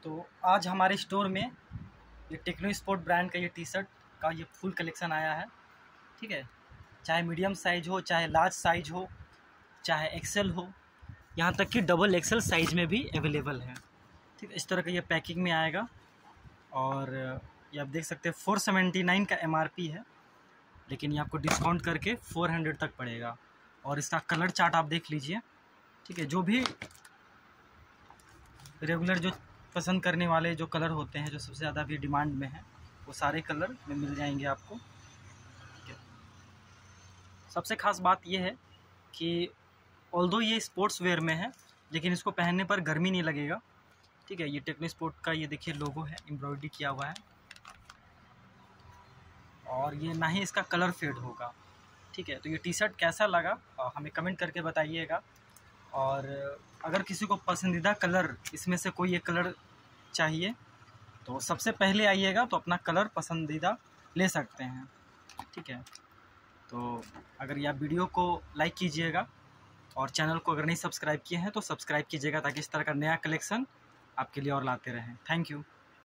तो आज हमारे स्टोर में ये टेक्नो स्पोर्ट ब्रांड का ये टी शर्ट का ये फुल कलेक्शन आया है। ठीक है, चाहे मीडियम साइज हो, चाहे लार्ज साइज हो, चाहे एक्सेल हो, यहाँ तक कि डबल एक्सेल साइज में भी अवेलेबल है। ठीक है, इस तरह का ये पैकिंग में आएगा और ये आप देख सकते हैं 479 का MRP है, लेकिन ये आपको डिस्काउंट करके 400 तक पड़ेगा। और इसका कलर चार्ट आप देख लीजिए। ठीक है, जो भी रेगुलर जो पसंद करने वाले जो कलर होते हैं, जो सबसे ज़्यादा अभी डिमांड में है, वो सारे कलर में मिल जाएंगे आपको। ठीक है, सबसे ख़ास बात ये है कि ऑल्दो ये स्पोर्ट्स वेयर में है, लेकिन इसको पहनने पर गर्मी नहीं लगेगा। ठीक है, ये टेक्नो स्पोर्ट का ये देखिए लोगो है, एम्ब्रॉयडरी किया हुआ है, और ये ना ही इसका कलर फेड होगा। ठीक है, तो ये टी शर्ट कैसा लगा हमें कमेंट करके बताइएगा। और अगर किसी को पसंदीदा कलर इसमें से कोई एक कलर चाहिए तो सबसे पहले आइएगा, तो अपना कलर पसंदीदा ले सकते हैं। ठीक है, तो अगर ये आप वीडियो को लाइक कीजिएगा और चैनल को अगर नहीं सब्सक्राइब किए हैं तो सब्सक्राइब कीजिएगा, ताकि इस तरह का नया कलेक्शन आपके लिए और लाते रहें। Thank you.